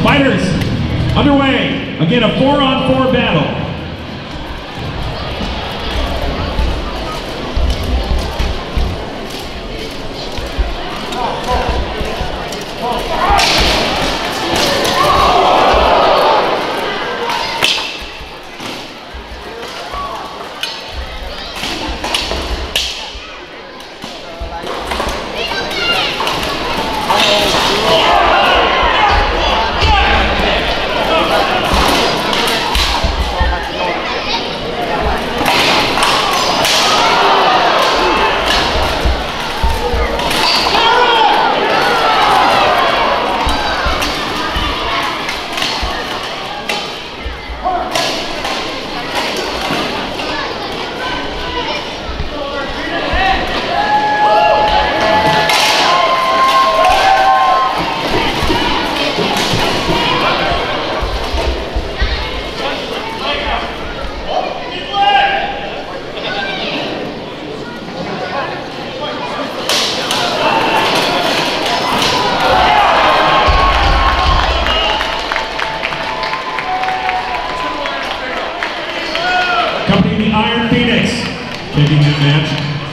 Fighters, underway. Again, a 4-on-4 battle. Company Iron Phoenix taking that match.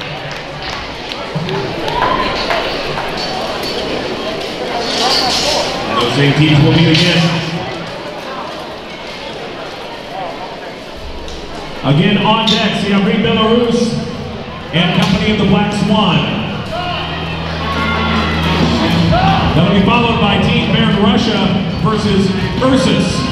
And those same teams will meet again. Again on deck, Siabri Belarus and Company of the Black Swan. That'll be followed by Team Baron Russia versus Ursus.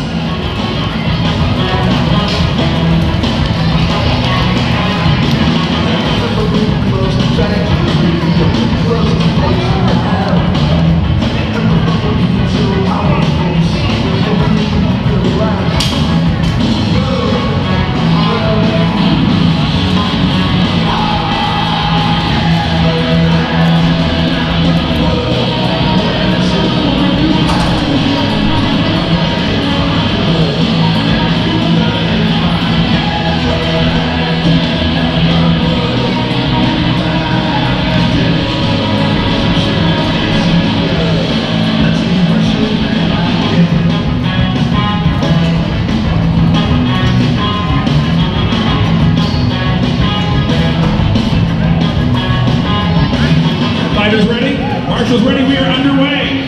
Fighters ready? Marshals ready? We are underway.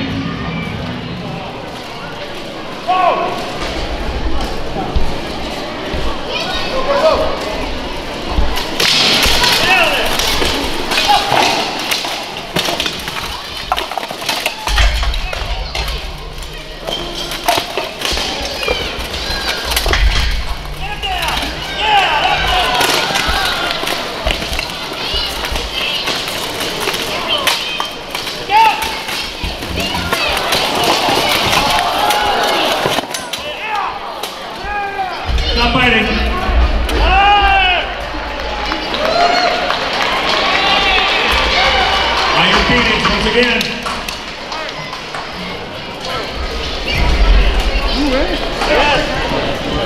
Stop fighting. Iron Phoenix once again.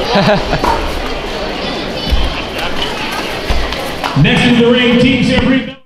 Next in the ring, Team Siabri.